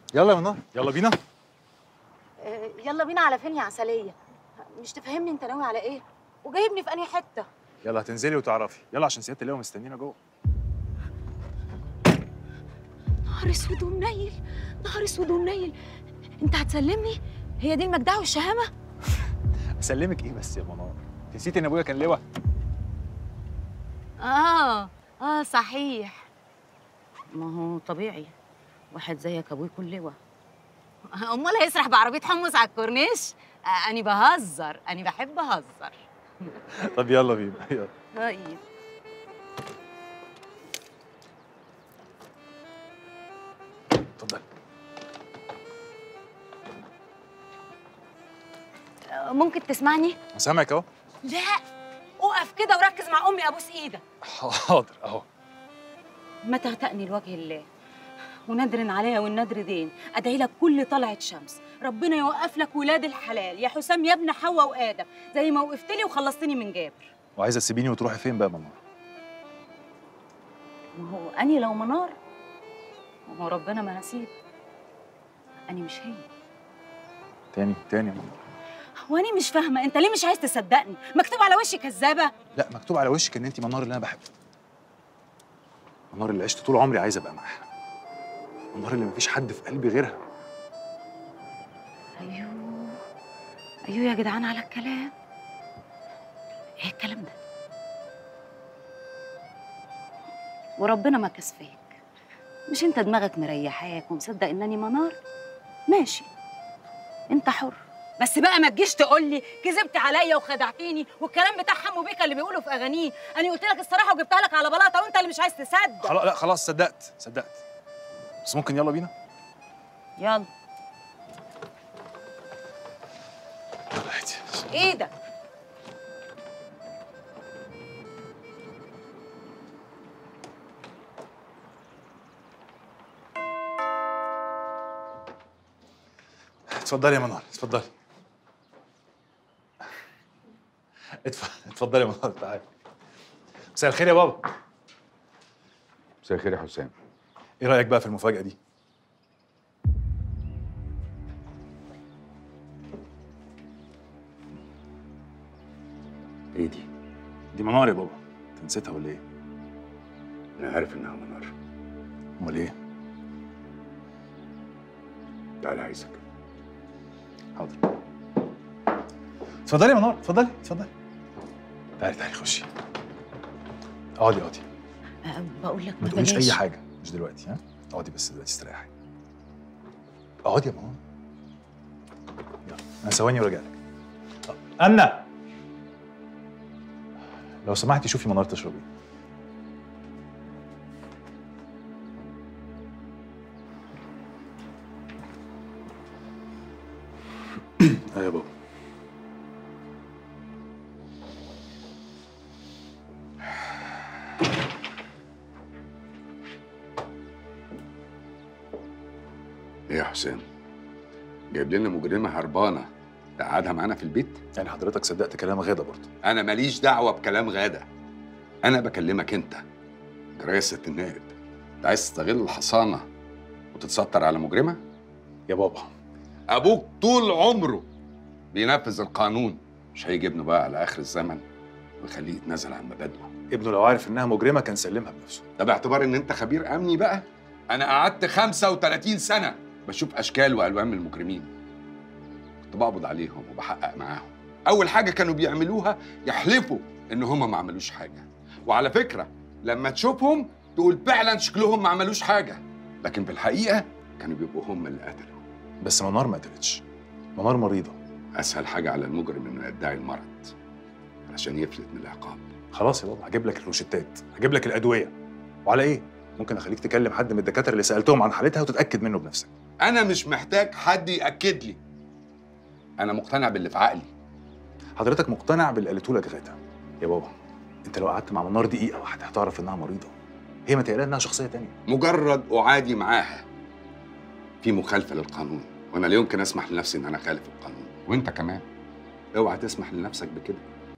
يلا يا منار، يلا بينا. يلا بينا على فين يا عسلية؟ مش تفهمني انت ناوي على ايه؟ وجايبني في انهي حتة؟ يلا هتنزلي وتعرفي، يلا عشان سيادة اللواء مستنينا جوه. نهار اسود ومنيل، نهار اسود ومنيل. انت هتسلمني؟ هي دي المجدعة والشهامة؟ اسلمك ايه بس يا منار؟ نسيتي ان ابويا كان لواء؟ صحيح. ما هو طبيعي واحد زيك ابوي يكون لواء. امال هيسرح بعربية حمص على الكورنيش؟ أنا بهزر، أنا بحب أهزر. طب يلا بينا، يلا. طيب. اتفضلي. ممكن تسمعني؟ سامعك اهو. لا، اقف كده وركز مع أمي، أبوس إيدك. حاضر اهو. ما تهتأني لوجه الله، وندر عليها والندر دين، أدعي لك كل طلعة شمس ربنا يوقف لك ولاد الحلال يا حسام يا ابن حواء وآدم، زي ما وقفت لي وخلصتني من جابر. وعايزه تسيبيني وتروحي فين بقى يا منار؟ ما هو أني لو منار، ما هو ربنا ما هسيب. أني مش هي. تاني يا منار. وأني مش فاهمة أنت ليه مش عايز تصدقني؟ مكتوب على وشي كذابة. لا، مكتوب على وشك ان انت منار اللي انا بحبها. منار اللي عشت طول عمري عايز ابقى معاها. منار اللي مفيش حد في قلبي غيرها. أيوه يا جدعان على الكلام. إيه الكلام ده؟ وربنا ما كسفاك. مش أنت دماغك مريحاك ومصدق إنني منار؟ ماشي، أنت حر. بس بقى ما تجيش تقول لي كذبت عليا وخدعتيني والكلام بتاع حمو بيكا اللي بيقوله في أغانيه. أنا قلت لك الصراحة وجبتها لك على بلاطة وأنت اللي مش عايز تصدق. خلاص، لا خلاص، صدقت. بس ممكن يلا بينا؟ يلا. يلا هاتي إيدك. اتفضلي يا منار، اتفضلي. اتفضلي يا منار، تعالي. مساء الخير يا بابا. مساء الخير يا حسام. ايه رأيك بقى في المفاجأة دي؟ ايه دي؟ دي منار يا بابا، انت نسيتها ولا ايه؟ انا عارف انها منار. امال ايه؟ تعالى عايزك. حاضر. اتفضلي يا منار، اتفضلي. تعالي خشي. اقعدي. بقول لك ما تقوليش اي حاجة، مش دلوقتي، ها؟ اقعدي بس دلوقتي استريحي. اقعدي يا منار. يلا، انا ثواني وراجع لك. أنا لو سمحتي شوفي منار تشربي. ايوه يا بابا. ايه يا حسام؟ جايب لنا مجرمه هربانه تقعدها معانا في البيت؟ يعني حضرتك صدقت كلام غادة برضه؟ انا ماليش دعوه بكلام غاده. انا بكلمك انت كرئاسة النائب. انت عايز تستغل الحصانه وتتستر على مجرمه؟ يا بابا، ابوك طول عمره بينفذ القانون، مش هيجي ابنه بقى على اخر الزمن ويخليه يتنازل عن مبادئه. ابنه لو عارف انها مجرمه كان سلمها بنفسه. ده باعتبار ان انت خبير امني بقى. انا قعدت 35 سنه بشوف اشكال والوان من المجرمين، كنت بقبض عليهم وبحقق معاهم. اول حاجه كانوا بيعملوها يحلفوا ان هم ما عملوش حاجه، وعلى فكره لما تشوفهم تقول فعلا شكلهم ما عملوش حاجه، لكن في الحقيقه كانوا بيبقوا هم اللي قتلوا. بس منار ما قتلتش، منار مريضه. اسهل حاجه على المجرم انه يدعي المرض علشان يفلت من العقاب. خلاص يا بابا، هجيب لك الروشتات، هجيب لك الادويه. وعلى ايه؟ ممكن اخليك تكلم حد من الدكاتره اللي سالتهم عن حالتها وتتاكد منه بنفسك. انا مش محتاج حد ياكد لي، انا مقتنع باللي في عقلي. حضرتك مقتنع باللي قالته لك غاده. يا بابا، انت لو قعدت مع منار دقيقه واحده هتعرف انها مريضه. هي متهيألها انها شخصيه تانية. مجرد اعادي معاها في مخالفه للقانون، وانا لا يمكن اسمح لنفسي ان انا اخالف القانون، وانت كمان اوعى تسمح لنفسك بكده.